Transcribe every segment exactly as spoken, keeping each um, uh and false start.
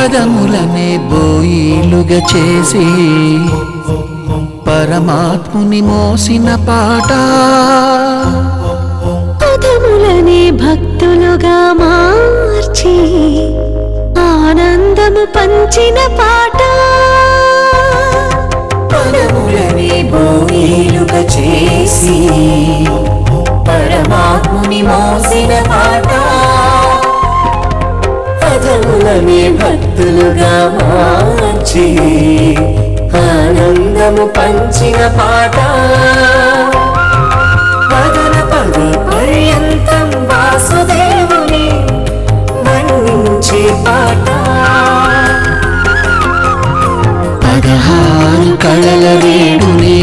పదములనే బోయిలుగా చేసి పరమాత్ముని మోసిన పాట, పదములనే భక్తులుగా మార్చి ఆనందము పంచిన పాట, పదములనే బోయిలుగా చేసి పరమాత్ముని మోసిన పాట, పదములనే భక్తులుగా మార్చి ఆనందము పంచిన పాట, పదన పద పర్యంతం వాసుదేవుని వర్ణించే పాట, పదహారు కళల వేడుని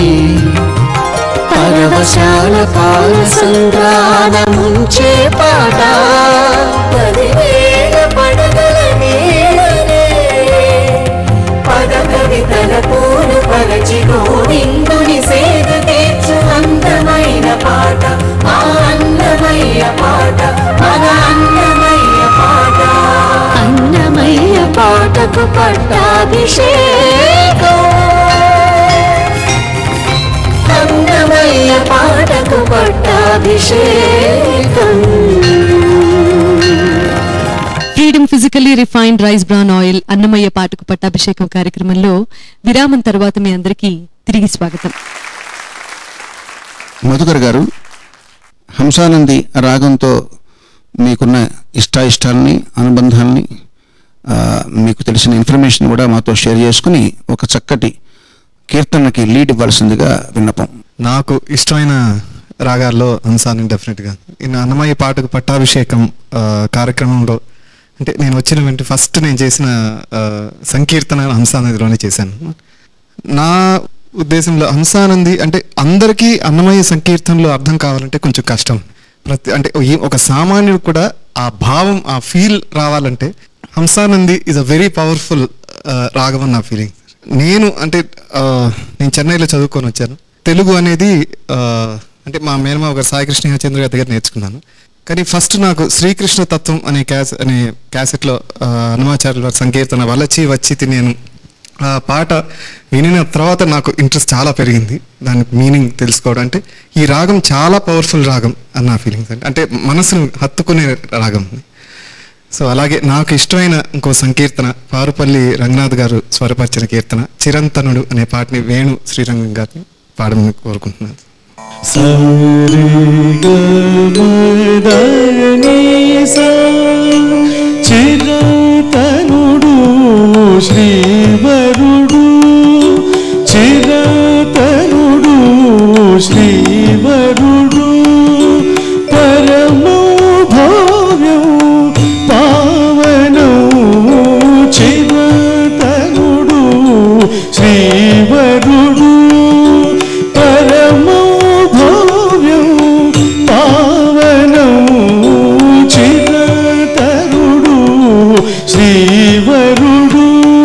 పరవశాల పాల సంద్రాన ముంచే పాట, పదివేల పడగల నీడనే పద కవితల పూలు పరచి గోవిందుని సేద తీర్చు అందమైన పాట, ఆ అన్నమయ్య పాట, మన అన్నమయ్య పాట, అన్నమయ్య పాటకు పట్టాభిషేకం, అన్నమయ్య పాటకు పట్టాభిషేకం. Freedom physically refined rice bran oil Annamayya పాటకు పట్టాభిషేకం కార్యక్రమంలో విరామం తర్వాత మీ అందరికీ తిరిగి స్వాగతం. మధుకర్ గారు, హంసానంది రాగంతో మీకున్న ఇష్టాయిష్టాలని, అనుబంధాలని, మీకు తెలిసిన ఇన్ఫర్మేషన్ కూడా మాతో షేర్ చేసుకుని ఒక చక్కటి కీర్తనకి లీడ్ ఇవ్వాల్సిందిగా విన్నపం. నాకు ఇష్టమైన రాగాల్లో హంసానంది డెఫినెట్గా. ఈ అన్నమయ్య పాటకు పట్టాభిషేకం కార్యక్రమంలో అంటే నేను వచ్చిన వెంటనే ఫస్ట్ నేను చేసిన సంకీర్తన హంసానందిలోనే చేశాను. నా ఉద్దేశంలో హంసానంది అంటే అందరికీ అన్నమయ్య సంకీర్తనలో అర్థం కావాలంటే కొంచెం కష్టం. ప్రతి అంటే ఒక సామాన్యుడు కూడా ఆ భావం, ఆ ఫీల్ రావాలంటే Hamsanandi is a very powerful రాగం అని నా ఫీలింగ్. నేను అంటే నేను చెన్నైలో చదువుకొని వచ్చాను. తెలుగు అనేది అంటే మా మేనమావ గారు సాయికృష్ణ చంద్ర గారి దగ్గర నేర్చుకున్నాను. కానీ ఫస్ట్ నాకు శ్రీకృష్ణ తత్వం అనే క్యాస్ అనే క్యాసెట్లో హనుమాచార్యుల వారి సంకీర్తన వలచి వచ్చి నేను ఆ పాట వినిన తర్వాత నాకు ఇంట్రెస్ట్ చాలా పెరిగింది దానికి మీనింగ్ తెలుసుకోవడం. అంటే ఈ రాగం చాలా పవర్ఫుల్ రాగం అని నా ఫీలింగ్స్. అంటే మనసును హత్తుకునే రాగం. సో అలాగే నాకు ఇష్టమైన ఇంకో సంకీర్తన పారుపల్లి రంగనాథ్ గారు స్వరపరిచిన కీర్తన చిరంతనుడు అనే పాటని వేణు శ్రీరంగం గారిని పాడమని కోరుకుంటున్నాను. చిరంతనుడు శ్రీవరుడు, చిరంతనుడు శ్రీవరుడు, పరమో భవ్యం పావనం, చిరంతనుడు శ్రీవరుడు, పరమో భవ్యం పావనం, చిరంతనుడు శ్రీవరుడు.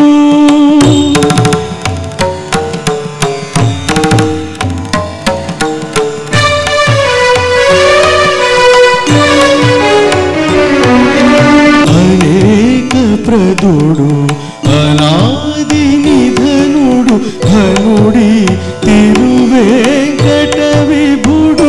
అనేక ప్రదుడు అనాది నిధనుడు ధనుడి తిరువేంకట విభుడు,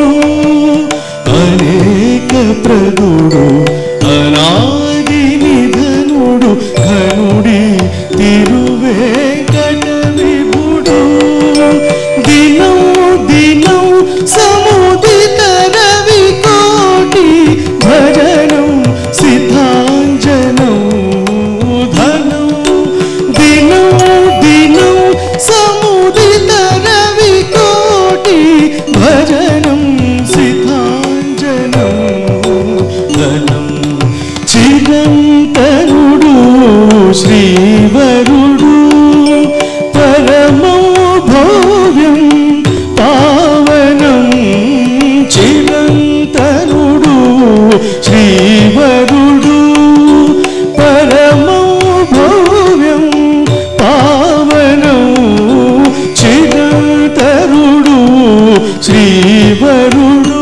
అనేక ప్రదుడు అనాది నిధనుడు ధనుడి తిరువేంకట విభుడు, దినం దినం సముదిత రవి కోటి భజనం సిద్ధాంజనం ధనం, దినం దినం సముదిత రవి కోటి భజనం సిద్ధాంజనం ధనం, చిరంతనుడు శ్రీవరుడు, పరమో భవ్యం పావనం, చిరంతనుడు శ్రీవరుడు, పరమో భవ్యం పావనం, చిరంతనుడు శ్రీవరుడు.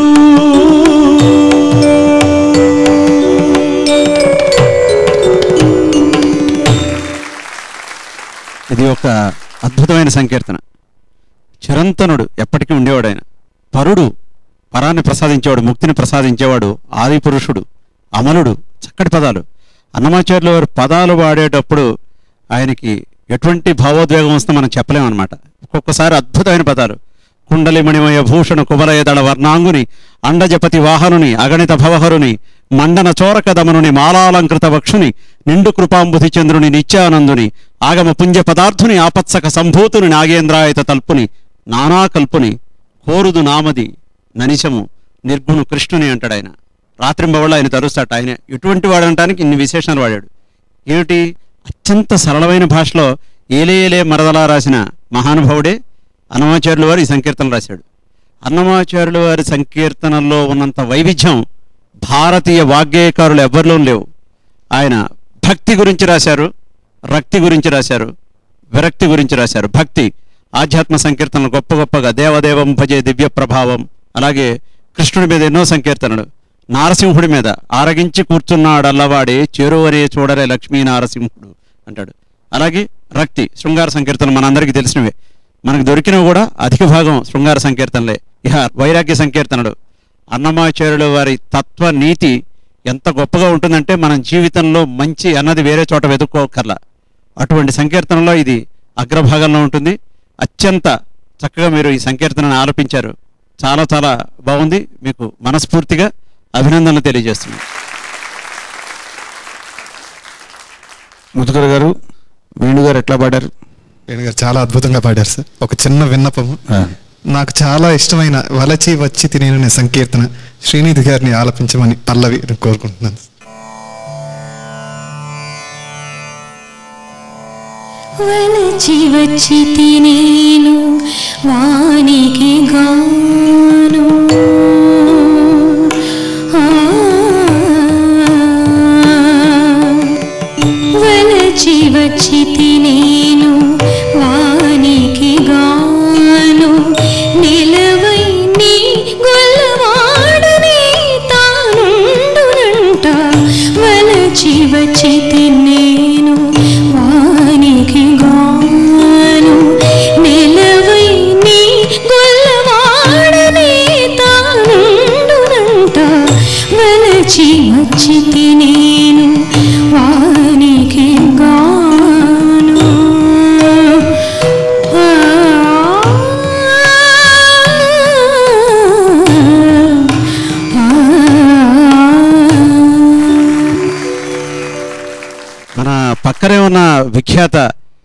ఇది ఒక అద్భుతమైన సంకీర్తన. చిరంతనుడు ఎప్పటికీ ఉండేవాడు, ఆయన పరుడు, పరాన్ని ప్రసాదించేవాడు, ముక్తిని ప్రసాదించేవాడు, ఆది పురుషుడు, అమలుడు. చక్కటి పదాలు. అన్నమాచార్యుల వారు పదాలు వాడేటప్పుడు ఆయనకి ఎటువంటి భావోద్వేగం వస్తుందో మనం చెప్పలేమన్నమాట. ఒక్కొక్కసారి అద్భుతమైన పదాలు. కుండలి మణిమయ భూషణ కుమరయదళ వర్ణాంగుని అండజపతి వాహనుని అగణిత భవహరుని మండన చోరక దమనుని మాలాలంకృత వక్షుని నిండు కృపాంబుధి చంద్రుని నిత్యానందుని ఆగమ పుంజ పదార్థుని ఆపత్సక సంభూతుని నాగేంద్రాయత తల్పుని నానాకల్పుని కోరుదు నామది ననిశము నిర్గుణు కృష్ణుని అంటాడు ఆయన. రాత్రింబవళ్ళు ఆయన తరుస్తాట. ఆయన ఎటువంటి వాడనటానికి ఇన్ని విశేషణాలు వాడాడు. ఏమిటి? అత్యంత సరళమైన భాషలో ఏలే ఏలే మరదలా రాసిన మహానుభావుడే అన్నమాచార్యుల వారు ఈ సంకీర్తనలు రాశాడు. అన్నమాచార్యుల వారి సంకీర్తనల్లో ఉన్నంత వైవిధ్యం భారతీయ వాగ్గేయకారులు ఎవ్వరిలో లేవు. ఆయన భక్తి గురించి రాశారు, రక్తి గురించి రాశారు, విరక్తి గురించి రాశారు. భక్తి ఆధ్యాత్మ సంకీర్తనలు గొప్ప గొప్పగా దేవదేవం భజే దివ్య ప్రభావం. అలాగే కృష్ణుడి మీద ఎన్నో సంకీర్తనలు. నారసింహుడి మీద ఆరగించి కూర్చున్నాడల్లవాడే చేరువరే చూడరే లక్ష్మీ నారసింహుడు అంటాడు. అలాగే రక్తి శృంగార సంకీర్తనలు మనందరికీ తెలిసినవే. మనకు దొరికినవి కూడా అధిక భాగం శృంగార సంకీర్తనలే. ఇహ వైరాగ్య సంకీర్తనలు. అన్నమాచార్యుల వారి తత్వ నీతి ఎంత గొప్పగా ఉంటుందంటే మనం జీవితంలో మంచి అన్నది వేరే చోట వెతుక్కోకర్లా. అటువంటి సంకీర్తనలో ఇది అగ్రభాగంలో ఉంటుంది. అత్యంత చక్కగా మీరు ఈ సంకీర్తనను ఆలపించారు. చాలా చాలా బాగుంది. మీకు మనస్ఫూర్తిగా అభినందనలు తెలియజేస్తున్నాను. ముతుకర్ గారు, వేణుగారు ఎట్లా పాడారు? వేణుగారు చాలా అద్భుతంగా పాడారు సార్. ఒక చిన్న విన్నపము, నాకు చాలా ఇష్టమైన వలచి వచ్చి తినేను సంకీర్తన శ్రీనిధి గారిని ఆలపించమని పల్లవి కోరుకుంటున్నాను. వలచి వచ్చి తినేను వానికి గాను వలచి వచ్చి తినేను వానికి గాను నిలవై నీ గొల్లవాడని తానుండునంట వలచి వచ్చి తినేను వానికి గాను నిలవై నీ గొల్లవాడని తానుండునంట వలచి వచ్చి తినేను వానికి గాను మన పక్కనే ఉన్న విఖ్యాత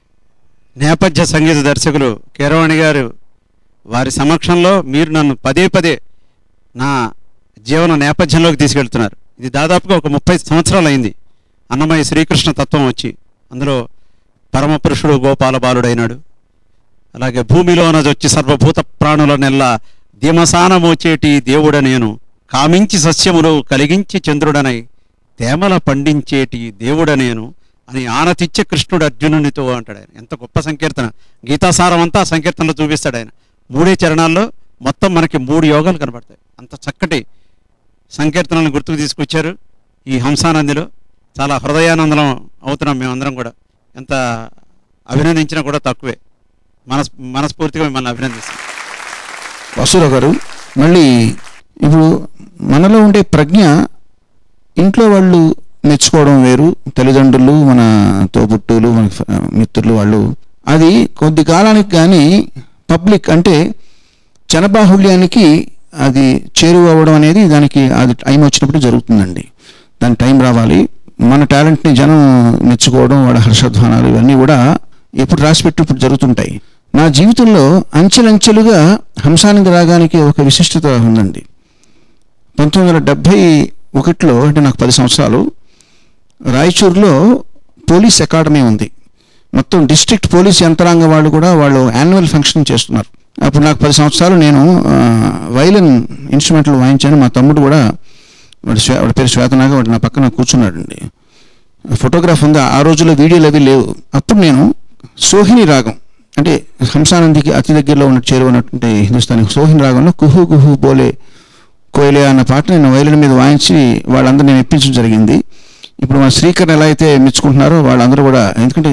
నేపథ్య సంగీత దర్శకులు కీరవాణి గారు వారి సమక్షంలో మీరు నన్ను పదే పదే నా జీవన నేపథ్యంలోకి తీసుకెళ్తున్నారు. ఇది దాదాపుగా ఒక ముప్పై సంవత్సరాలు అయింది అన్నమయ్య శ్రీకృష్ణ తత్వం వచ్చి. అందులో పరమపురుషుడు గోపాల బాలుడైనాడు. అలాగే భూమిలోనజొచ్చి సర్వభూత ప్రాణుల నెల్ల దిమసానమోచేటి దేవుడ నేను కామించి సస్యములు కలిగించి చంద్రుడనై తేమల పండించేటి దేవుడ నేను అని ఆనతిచ్చే కృష్ణుడు అర్జునునితో అంటాడు ఆయన. ఎంత గొప్ప సంకీర్తన. గీతాసారం అంతా ఆ సంకీర్తనలో చూపిస్తాడు ఆయన. మూడే చరణాల్లో మొత్తం మనకి మూడు యోగాలు కనబడతాయి. అంత చక్కటి సంకీర్తనలను గుర్తుకు తీసుకొచ్చారు ఈ హంసానందిలో. చాలా హృదయానందం అవుతున్నాం మేమందరం కూడా. ఎంత అభినందించినా కూడా తక్కువే. మనస్ మనస్ఫూర్తిగా మిమ్మల్ని అభినందిస్తాం. వాసురావు గారు, మళ్ళీ ఇప్పుడు మనలో ఉండే ప్రజ్ఞ ఇంట్లో వాళ్ళు మెచ్చుకోవడం వేరు, తల్లిదండ్రులు, మన తోబుట్టులు, మన మిత్రులు వాళ్ళు, అది కొద్ది కాలానికి కానీ పబ్లిక్ అంటే జనబాహుళ్యానికి అది చేరువవ్వడం అనేది దానికి అది టైం వచ్చినప్పుడు జరుగుతుందండి. దాని టైం రావాలి. మన టాలెంట్ని జనం మెచ్చుకోవడం, వాళ్ళ హర్షధ్వానాలు ఇవన్నీ కూడా ఎప్పుడు రాసిపెట్టి ఇప్పుడు జరుగుతుంటాయి. నా జీవితంలో అంచెలంచెలుగా హంసానంద రాగానికి ఒక విశిష్టత ఉందండి. పంతొమ్మిది వందల డెబ్భై ఒకటిలో అంటే నాకు పది సంవత్సరాలు రాయచూరులో పోలీస్ అకాడమీ ఉంది. మొత్తం డిస్ట్రిక్ట్ పోలీస్ యంత్రాంగం వాళ్ళు కూడా వాళ్ళు యాన్యువల్ ఫంక్షన్ చేస్తున్నారు. అప్పుడు నాకు పది సంవత్సరాలు నేను వైలిన్ ఇన్స్ట్రుమెంట్లు వాయించాను. మా తమ్ముడు కూడా, వాడి శ్వే వాడి పేరు శ్వేతనాగా, వాడు నా పక్కన కూర్చున్నాడండి. ఫోటోగ్రాఫ్ ఉంది. ఆ రోజుల్లో వీడియోలు అవి లేవు. అప్పుడు నేను సోహిని రాగం అంటే హంసానందికి అతి దగ్గరలో ఉన్న చేరువన్నటువంటి హిందుస్థానీ సోహిని రాగంలో కుహు కుహు బోలే కోయలే అన్న పాట నేను వైలిన్ మీద వాయించి వాళ్ళందరూ నేను ఎప్పించడం జరిగింది. ఇప్పుడు మన శ్రీకర్ ఎలా అయితే మెచ్చుకుంటున్నారో వాళ్ళందరూ కూడా, ఎందుకంటే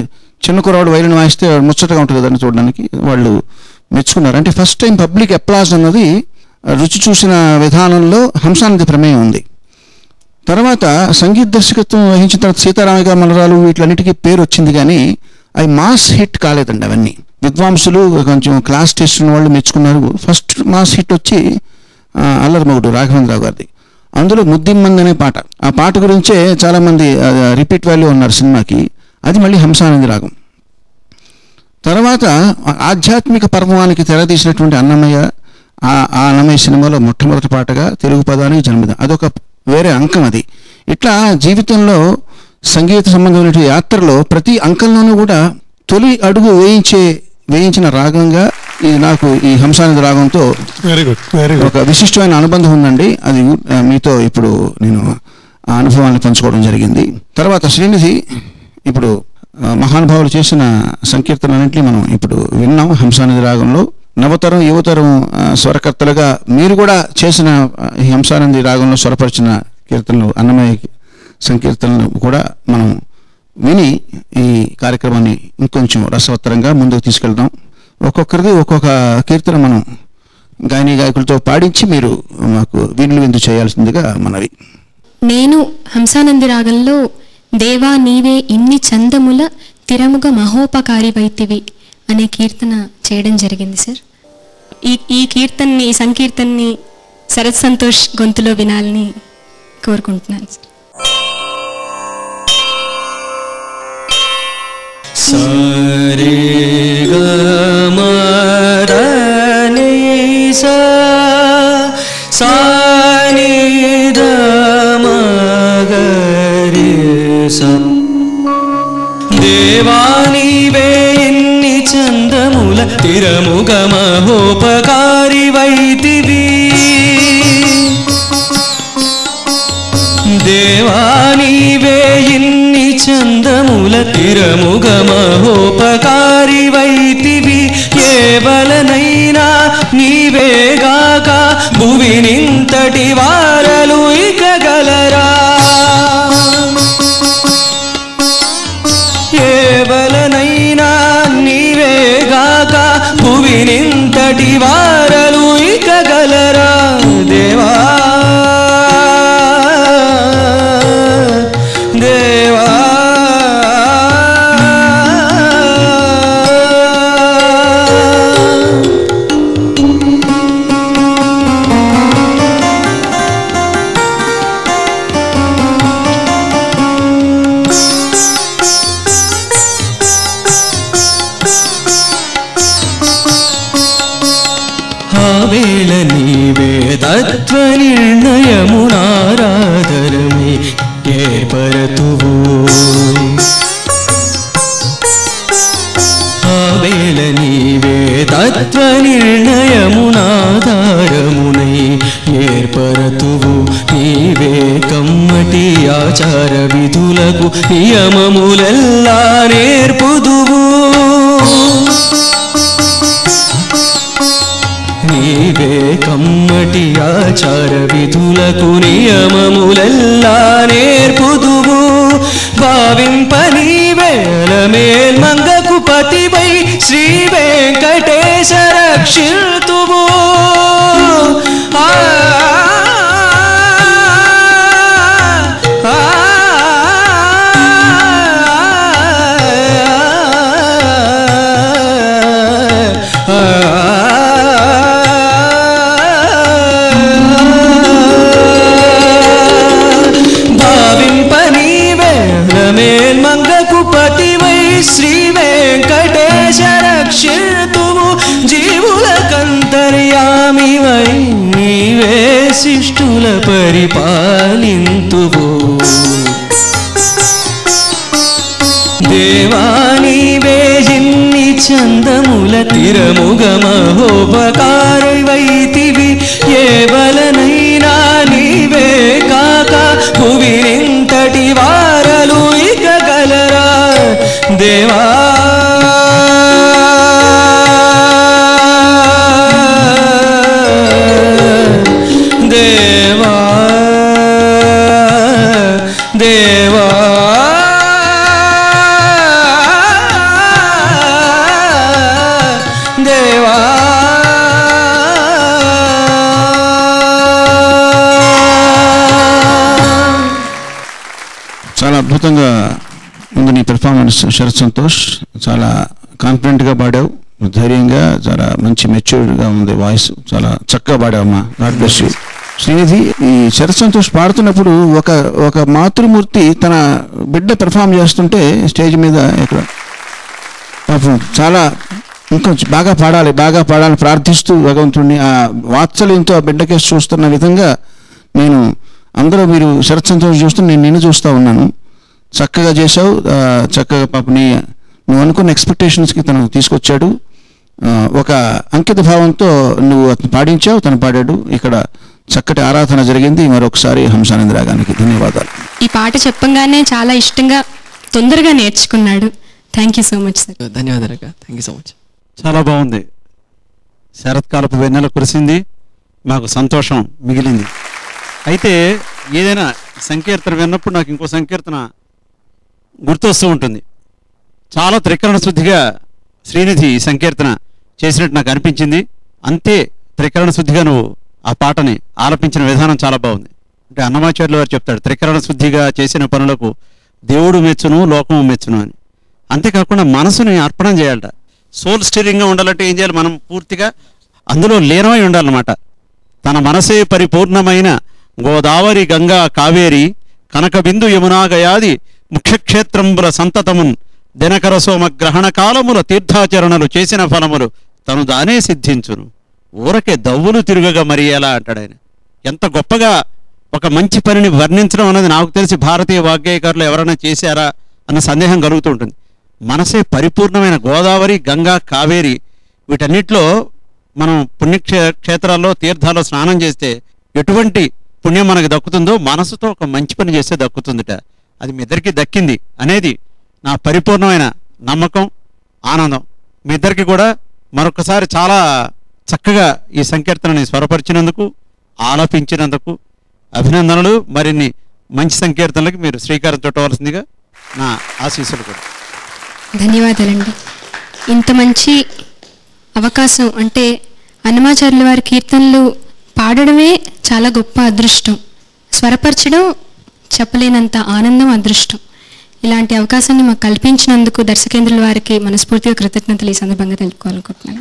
చిన్న కుర్రాడు వైలిన్ వాయిస్తే ముచ్చటగా ఉంటుంది కదండి చూడడానికి, వాళ్ళు మెచ్చుకున్నారు. అంటే ఫస్ట్ టైం పబ్లిక్ అప్లాజ్ అన్నది రుచి చూసిన విధానంలో హంసానంది ప్రమేయం ఉంది. తర్వాత సంగీత దర్శకత్వం వహించిన తర్వాత సీతారామయ్య మలరాలు వీటిలన్నిటికీ పేరు వచ్చింది, కానీ అవి మాస్ హిట్ కాలేదండి. అవన్నీ విద్వాంసులు కొంచెం క్లాస్ టెస్ట్ ఉన్న వాళ్ళు మెచ్చుకున్నారు. ఫస్ట్ మాస్ హిట్ వచ్చి అల్లరి మొగుడు రాఘవేంద్రరావు గారిది. అందులో ముద్దిమ్మంది అనే పాట, ఆ పాట గురించే చాలామంది రిపీట్ వాల్యూ ఉన్నారు సినిమాకి. అది మళ్ళీ హంసానంది రాగం. తర్వాత ఆధ్యాత్మిక పర్వానికి తెరదీసినటువంటి అన్నమయ్య, ఆ అన్నమయ్య సినిమాలో మొట్టమొదటి పాటగా తెలుగు పదానికి జన్మదినం, అదొక వేరే అంకం అది. ఇట్లా జీవితంలో సంగీత సంబంధమైన యాత్రలో ప్రతి అంకంలోనూ కూడా తొలి అడుగు వేయించే వేయించిన రాగంగా ఇది నాకు ఈ హంసానంది రాగంతో వెరీ గుడ్ వెరీ గుడ్ ఒక విశిష్టమైన అనుబంధం ఉందండి. అది మీతో ఇప్పుడు నేను ఆ అనుభవాన్ని పంచుకోవడం జరిగింది. తర్వాత శ్రీనిధి ఇప్పుడు మహానుభావులు చేసిన సంకీర్తనన్నింటినీ మనం ఇప్పుడు విన్నాం. హంసానంది రాగంలో నవతరం యువతరం స్వరకర్తలుగా మీరు కూడా చేసిన ఈ హంసానంది రాగంలో స్వరపరిచిన కీర్తనలు, అన్నమయ్య సంకీర్తనలు కూడా మనం విని ఈ కార్యక్రమాన్ని ఇంకొంచెం రసవత్తరంగా ముందుకు తీసుకెళ్దాం. ఒక్కొక్కరిది ఒక్కొక్క కీర్తన మనం గాయని గాయకులతో పాడించి మీరు మాకు వీణులు విందు చేయాల్సిందిగా మనవి. నేను హంసానంది రాగంలో దేవా నీవే ఇన్ని చందముల తిరముగ మహోపకారి వైతివి అనే కీర్తన చేయడం జరిగింది సార్. ఈ ఈ కీర్తనని ఈ సంకీర్తనని శరత్ సంతోష్ గొంతులో వినాలని కోరుకుంటున్నాను సార్. సరే గ మ ర ని స సా ని ద మ గ రి స దేవా నీవే ఇన్ని చందముల తిరముగ మహోపకారి వైతివి దేవా నీవే ఇన్ని చందముల తిరముగ మహోపకారి వైతివి కేవలనైనా నీవేగాక భువినింతటి వారలు ఇక గలరా కేవలనైనా నీవేగాక భువినింతటి వారలు ఇక గలరా దేవా దేవా ఆవేళ నీవే తత్వ నిర్ణయమునారాధరమే ఏర్పరతువు ఆవేళ నీవే తత్వ నిర్ణయమునాధారమునై ఏర్పరతువు నీవే కమ్మటి ఆచార విధులకు నియమములెల్లా నేర్పుదువు నీవే కమ్మటి ఆచార విధులకు నియమములెల్లా నేర్పుదువు భావింప నీవేల మేల్మంగకు పతివై శ్రీ వెంకటేశ రక్షితువు ఆ మేల్మంగకు పతివై శ్రీ వెంకటేశ రక్షితువు జీవులకంతర్యామివై నీవే శిష్టుల పరిపాలింతువు దేవా నీవే ఇన్ని చందముల తిరముగ మహోపకారి వైతివి కేవలనైనా నీవే కాక భువినింతటి వారలు ఇక గలరా దేవా దేవా దేవా అద్భుతంగా ఉంది నీ పెర్ఫార్మెన్స్ శరత్ సంతోష్. చాలా కాన్ఫిడెంట్గా పాడావు, ధైర్యంగా, చాలా మంచి మెచ్యూర్డ్గా ఉంది వాయిస్, చాలా చక్కగా పాడావమ్మా. God bless you. శ్రీనిధి, ఈ శరత్ సంతోష్ పాడుతున్నప్పుడు ఒక ఒక మాతృమూర్తి తన బిడ్డ పెర్ఫామ్ చేస్తుంటే స్టేజ్ మీద ఇక్కడ పాపం చాలా ఇంకొంచెం బాగా పాడాలి బాగా పాడాలని ప్రార్థిస్తూ భగవంతుడిని ఆ వాత్సల్యంతో ఆ బిడ్డకేసి చూస్తున్న విధంగా నేను అందరూ మీరు శరత్ సంతోష్ చూస్తూ నేను నిన్ను చూస్తూ ఉన్నాను. చక్కగా చేసావు, చక్కగా పాపని నువ్వు అనుకున్న ఎక్స్పెక్టేషన్స్కి తను తీసుకొచ్చాడు. ఒక అంకిత భావంతో నువ్వు అతను పాడించావు, తను పాడాడు. ఇక్కడ చక్కటి ఆరాధన జరిగింది. మరొకసారి హంసానంద రాగానికి ధన్యవాదాలు. ఈ పాట చెప్పంగానే చాలా ఇష్టంగా తొందరగా నేర్చుకున్నాడు. Thank you so much sir. ధన్యవాదాలు. Thank you so much. చాలా బాగుంది. శరత్కాలపు వెన్నెల కురిసింది, మాకు సంతోషం మిగిలింది. అయితే ఏదైనా సంకీర్తన విన్నప్పుడు నాకు ఇంకో సంకీర్తన గుర్తొస్తూ ఉంటుంది. చాలా త్రికరణ శుద్ధిగా శ్రీనిధి సంకీర్తన చేసినట్టు నాకు అనిపించింది. అంతే త్రికరణ శుద్ధిగా నువ్వు ఆ పాటని ఆలపించిన విధానం చాలా బాగుంది. అంటే అన్నమాచార్యులు వారు చెప్తాడు, త్రికరణ శుద్ధిగా చేసిన పనులకు దేవుడు మెచ్చును, లోకము మెచ్చును అని. అంతేకాకుండా మనసుని అర్పణం చేయాలట. సోల్ స్టీరింగ్గా ఉండాలంటే ఏం చేయాలి? మనం పూర్తిగా అందులో లీనమై ఉండాలన్నమాట. తన మనసే పరిపూర్ణమైన గోదావరి గంగా కావేరి కనకబిందు యమునా గయాది ముఖ్యక్షేత్రంబుల సంతతమున్ దినకర సోమ గ్రహణ కాలముల తీర్థాచరణలు చేసిన ఫలములు తను దానే సిద్ధించును, ఊరకే దవ్వులు తిరుగగా మరి ఎలా అంటాడు ఆయన. ఎంత గొప్పగా ఒక మంచి పనిని వర్ణించడం అన్నది నాకు తెలిసి భారతీయ వాగ్గేయకారులు ఎవరైనా చేశారా అన్న సందేహం కలుగుతూ ఉంటుంది. మనసే పరిపూర్ణమైన గోదావరి గంగా కావేరి వీటన్నిటిలో మనం పుణ్యక్షే క్షేత్రాల్లో తీర్థాల్లో స్నానం చేస్తే ఎటువంటి పుణ్యం మనకు దక్కుతుందో మనసుతో ఒక మంచి పని చేస్తే దక్కుతుందిట. అది మీ ఇద్దరికి దక్కింది అనేది నా పరిపూర్ణమైన నమ్మకం, ఆనందం. మీ ఇద్దరికి కూడా మరొకసారి చాలా చక్కగా ఈ సంకీర్తనని స్వరపరిచినందుకు, ఆలపించినందుకు అభినందనలు. మరిన్ని మంచి సంకీర్తనలకు మీరు శ్రీకారం చుట్టవలసిందిగా నా ఆశీస్సులు కూడా. ధన్యవాదాలండి. ఇంత మంచి అవకాశం అంటే అన్నమాచార్యుల వారి కీర్తనలు పాడడమే చాలా గొప్ప అదృష్టం, స్వరపరచడం చెప్పలేనంత ఆనందం, అదృష్టం. ఇలాంటి అవకాశాన్ని మాకు కల్పించినందుకు దర్శకేంద్రుల వారికి మనస్ఫూర్తిగా కృతజ్ఞతలు ఈ సందర్భంగా తెలుపుకోవాలనుకుంటున్నాను.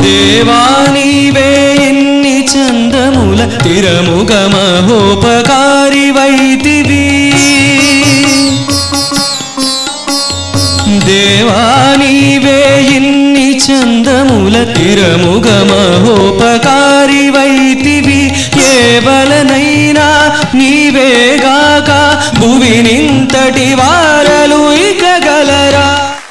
దేవానీవే ఎన్ని చందముల తిరముగ మహోపకారి వైతివి, దేవానీవే ఎన్ని చందముల తిరముగ మహోపకారి వైతివి, ఏ వలనైనా నీవేగాక భువినింతటి వారలు ఇక గలరా.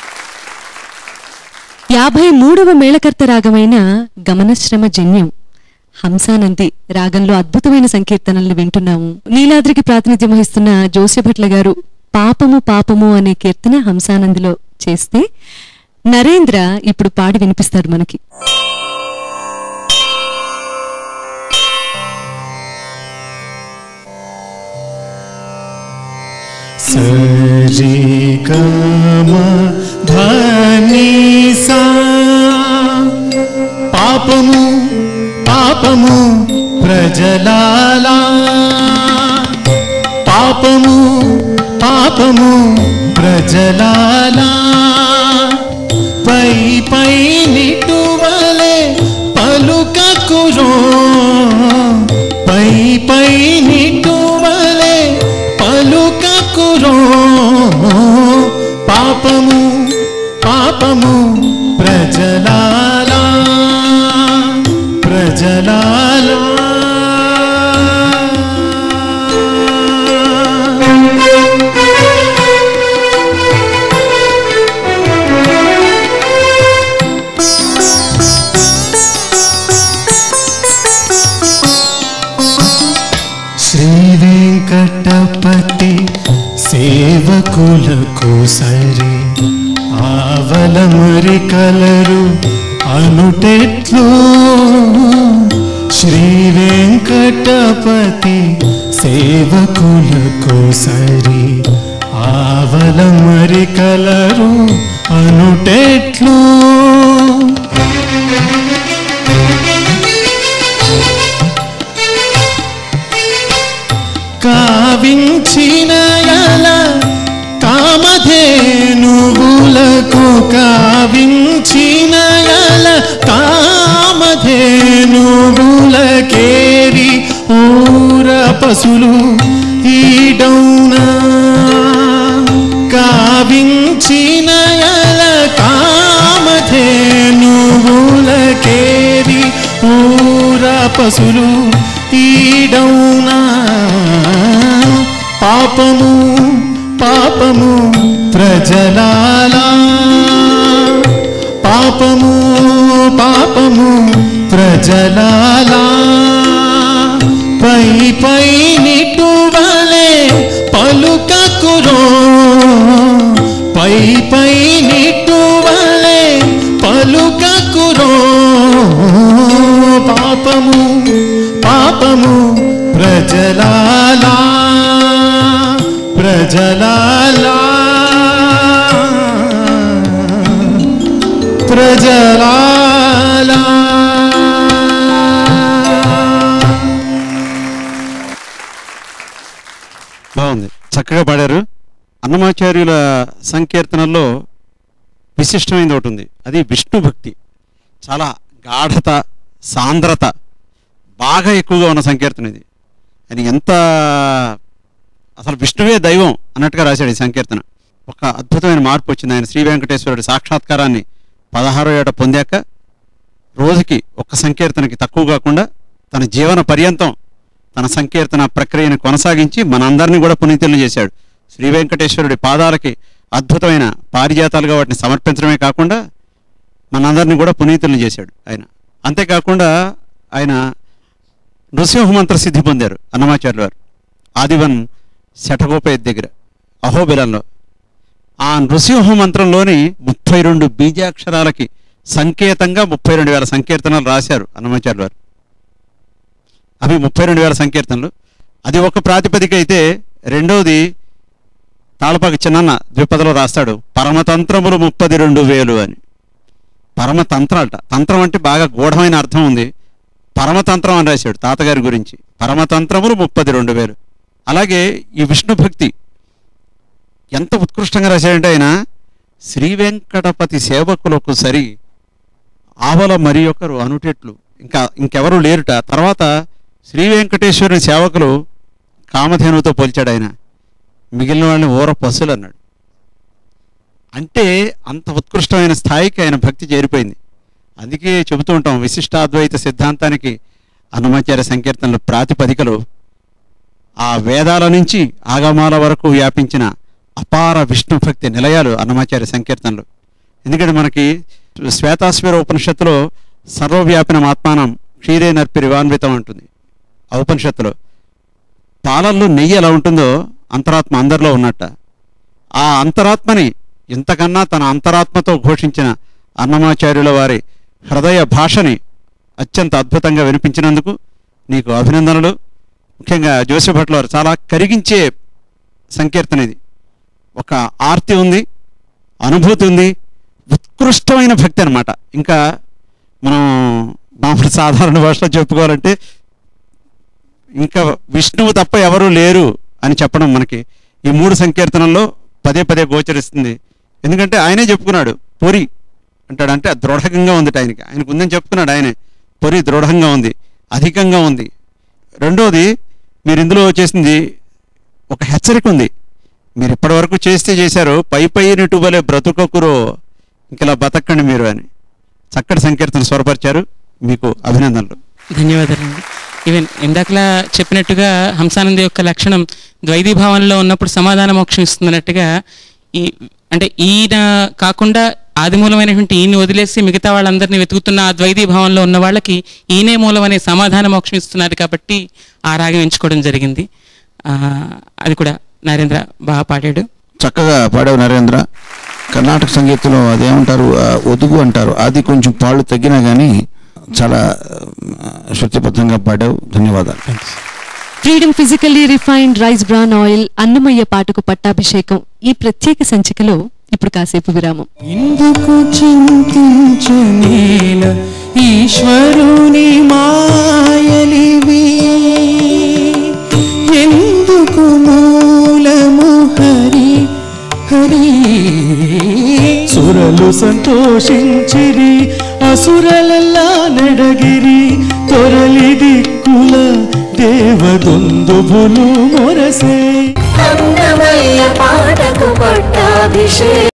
యాభై మూడవ మేళకర్త రాగమైన గమనశ్రమ జన్యం హంసానంది రాగంలో అద్భుతమైన సంకీర్తనలు వింటున్నాము. నీలాద్రికి ప్రాతినిధ్యం వహిస్తున్న జోస్యభట్ల గారు పాపము పాపము అనే కీర్తన హంసానందిలో చేస్తే నరేంద్ర ఇప్పుడు పాడి వినిపిస్తాడు మనకి. సరి గమ ధని సా పాపము పాపము ప్రజలాలా, పాపము పాపము ప్రజలాలా, పై పై నిటువలే పలుకకురో, పై పై నిటువలే పలుకకురో, పాపము పాపము ప్రజలాలా ప్రజలాలా. శ్రీ వెంకటపతి సేవకులకు సరి ఆవల మరి కలరు అనుటెట్లు, శ్రీ వెంకటపతి సేవకులకు సరి ఆవల మరి కలరు అనుటెట్లు, కావించిన యల పసులు ఈడౌనా కావించిన యల కామధేనువులకేరి ఊర పసులు ఈడౌనా పాపము పాపము ప్రజలాలా పాపము పాపము ప్రజలాలా పై పై నిటువలే పలుకకురో పై పై నిటువలే పలుకకురో పాపము పాపము ప్రజలాలా ప్రజలాలా ప్రజలాలా. బాగుంది, చక్కగా పాడారు. అన్నమాచార్యుల సంకీర్తనల్లో విశిష్టమైనది ఒకటి ఉంది, అది విష్ణు భక్తి. చాలా గాఢత, సాంద్రత బాగా ఎక్కువగా ఉన్న సంకీర్తన ఇది. అది ఎంత అసలు విష్ణువే దైవం అన్నట్టుగా రాశాడు ఈ సంకీర్తన. ఒక అద్భుతమైన మార్పు వచ్చింది. ఆయన శ్రీ వెంకటేశ్వరుడి సాక్షాత్కారాన్ని పదహారో ఏట పొందాక రోజుకి ఒక్క సంకీర్తనకి తక్కువ కాకుండా తన జీవన పర్యంతం తన సంకీర్తన ప్రక్రియను కొనసాగించి మనందరినీ కూడా పునీతులను చేశాడు. శ్రీ వెంకటేశ్వరుడి పాదాలకి అద్భుతమైన పారిజాతాలుగా వాటిని సమర్పించడమే కాకుండా మనందరినీ కూడా పునీతులను చేశాడు ఆయన. అంతేకాకుండా ఆయన నృసింహమంత్ర సిద్ధి పొందారు అన్నమాచార్యుల వారు ఆదివన్ శఠగోపేత్ దగ్గర అహోబిలంలో. ఆ నృసింహ మంత్రంలోని ముప్పై రెండు బీజాక్షరాలకి సంకేతంగా ముప్పై రెండు వేల సంకీర్తనలు రాశారు అన్నమాచార్యుల వారు. అవి ముప్పై రెండు వేల సంకీర్తనలు. అది ఒక ప్రాతిపదిక అయితే, రెండవది తాళపాక చిన్న ద్విపదలో రాస్తాడు పరమతంత్రములు ముప్పది రెండు వేలు అని. పరమతంత్రాలట, తంత్రం అంటే బాగా గూఢమైన అర్థం ఉంది. పరమతంత్రం అని రాశాడు తాతగారి గురించి, పరమతంత్రములు ముప్పది రెండు వేలు. అలాగే ఈ విష్ణు భక్తి ఎంత ఉత్కృష్టంగా రాశాడంటే ఆయన శ్రీ వెంకటపతి సేవకులకు సరి ఆవల మరి ఒకరు అనుటెట్లు ఇంకా ఇంకెవరు లేరుట. తర్వాత శ్రీ వెంకటేశ్వరుని సేవకులు కామధేనువుతో పోల్చాడు ఆయన, మిగిలిన వాళ్ళని ఊర పశువులు అన్నాడు. అంటే అంత ఉత్కృష్టమైన స్థాయికి ఆయన భక్తి చేరిపోయింది. అందుకే చెబుతూ ఉంటాం విశిష్టాద్వైత సిద్ధాంతానికి అన్నమాచార్య సంకీర్తనలు ప్రాతిపదికలు. ఆ వేదాల నుంచి ఆగమాల వరకు వ్యాపించిన అపార విష్ణు భక్తి నిలయాలు అన్నమాచార్య సంకీర్తనలు. ఎందుకంటే మనకి శ్వేతాశ్వర ఉపనిషత్తులో సర్వవ్యాపిన ఆత్మానం క్షీరే నర్పిరివాన్వితం అంటుంది. ఆ ఉపనిషత్తులో పాలల్లో నెయ్యి ఎలా ఉంటుందో అంతరాత్మ అందరిలో ఉన్నట్ట. ఆ అంతరాత్మని ఇంతకన్నా తన అంతరాత్మతో ఘోషించిన అన్నమాచార్యుల వారి హృదయ భాషని అత్యంత అద్భుతంగా వినిపించినందుకు నీకు అభినందనలు. ముఖ్యంగా జోసెఫ్ భట్ల వారు చాలా కరిగించే సంకీర్తన ఇది. ఒక ఆర్తి ఉంది, అనుభూతి ఉంది, ఉత్కృష్టమైన భక్తి అనమాట. ఇంకా మనం మామూలు సాధారణ భాషలో చెప్పుకోవాలంటే ఇంకా విష్ణువు తప్ప ఎవరూ లేరు అని చెప్పడం మనకి ఈ మూడు సంకీర్తనల్లో పదే పదే గోచరిస్తుంది. ఎందుకంటే ఆయనే చెప్పుకున్నాడు పొరి అంటాడు, అంటే దృఢంగా ఉంది ఆయనకి, ఆయనకు ఉందని చెప్పుకున్నాడు ఆయనే. పొరి దృఢంగా ఉంది, అధికంగా ఉంది. రెండోది మీరు ఇందులో చేసింది ఒక హెచ్చరిక ఉంది. మీరు ఇప్పటివరకు చేస్తే చేశారు, పై పై నిటువలే బ్రతుకొకురో ఇంకలా బతకండి మీరు అని చక్కటి సంకీర్తన స్వరపరిచారు. మీకు అభినందనలు. ధన్యవాదాలండి. ఈవెన్ ఇందాకలా చెప్పినట్టుగా హంసానంద యొక్క లక్షణం ద్వైతీభావంలో ఉన్నప్పుడు సమాధాన మోక్షం ఇస్తున్నట్టుగా, ఈ అంటే ఈయన కాకుండా ఆదిమూలమైనటువంటి ఈయన్ని వదిలేసి మిగతా వాళ్ళందరినీ వెతుకుతున్న ఆ ద్వైతీభావంలో ఉన్న వాళ్ళకి ఈయనే మూలం అనే సమాధాన మోక్షం ఇస్తున్నారు కాబట్టి ఆ రాగం ఎంచుకోవడం జరిగింది. అది కూడా నరేంద్ర బాగా పాడాడు. చక్కగా పాడావు నరేంద్ర. కర్ణాటక సంగీతంలో అదేమంటారు, ఒదుగు అంటారు, అది కొంచెం పాళ్ళు తగ్గినా కానీ చాలా శృతిబద్ధంగా పాడావు. ధన్యవాదాలు. Freedom physically refined rice bran oil Annamayya పాటకు పట్టాభిషేకం ఈ ప్రత్యేక సంచికలో ఇప్పుడు కాసేపు విరామం. ఎందుకు చింతించనేల ఈశ్వరుని మాయలివి, ఎందుకు మూలము హరి హరి. సురలు సంతోషించిరి అసురలల్లా నెడగిరి, తొరలి దిక్కుల దేవ శివదుందుభులు మొరసే అన్నమయ్య పాటకు పట్టాభిషేకం